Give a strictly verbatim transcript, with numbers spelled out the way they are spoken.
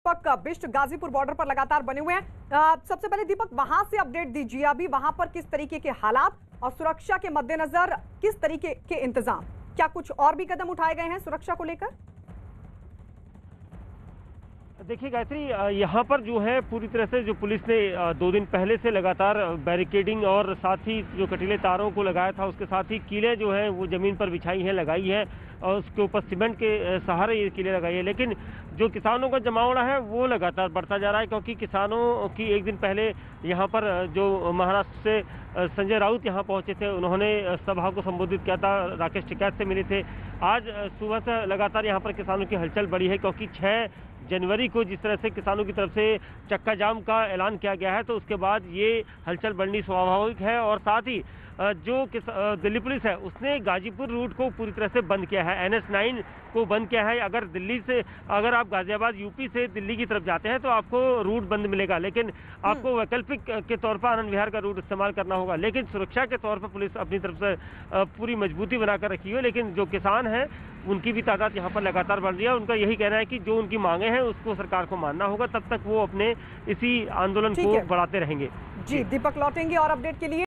दीपक Bisht Ghazipur border पर लगातार बने हुए हैं। आ, सबसे पहले दीपक वहां से अपडेट दीजिए, अभी वहां पर किस तरीके के हालात और सुरक्षा के मद्देनजर किस तरीके के इंतजाम, क्या कुछ और भी कदम उठाए गए हैं सुरक्षा को लेकर? देखिए गायत्री, यहाँ पर जो है पूरी तरह से जो पुलिस ने दो दिन पहले से लगातार बैरिकेडिंग और साथ ही जो कटीले तारों को लगाया था, उसके साथ ही कीलें जो हैं वो ज़मीन पर बिछाई हैं, लगाई हैं और उसके ऊपर सीमेंट के सहारे ये कीलें लगाई है। लेकिन जो किसानों का जमावड़ा है वो लगातार बढ़ता जा रहा है, क्योंकि किसानों की एक दिन पहले यहाँ पर जो महाराष्ट्र से संजय राउत यहाँ पहुँचे थे, उन्होंने सभा को संबोधित किया था, राकेश टिकैत से मिले थे। आज सुबह से लगातार यहाँ पर किसानों की हलचल बढ़ी है, क्योंकि छः जनवरी को जिस तरह से किसानों की तरफ से चक्का जाम का ऐलान किया गया है, तो उसके बाद ये हलचल बढ़नी स्वाभाविक है। और साथ ही जो दिल्ली पुलिस है उसने गाजीपुर रूट को पूरी तरह से बंद किया है, एन एच नाइन को बंद किया है। अगर दिल्ली से अगर आप गाजियाबाद यूपी से दिल्ली की तरफ जाते हैं तो आपको रूट बंद मिलेगा, लेकिन आपको वैकल्पिक के तौर पर आनंद विहार का रूट इस्तेमाल करना होगा। लेकिन सुरक्षा के तौर पर पुलिस अपनी तरफ से पूरी मजबूती बनाकर रखी है। लेकिन जो किसान हैं उनकी भी तादाद यहाँ पर लगातार बढ़ रही है। उनका यही कहना है कि जो उनकी मांगे हैं उसको सरकार को मानना होगा, तब तक वो अपने इसी आंदोलन को बढ़ाते रहेंगे। जी दीपक, लौटेंगे और अपडेट के लिए।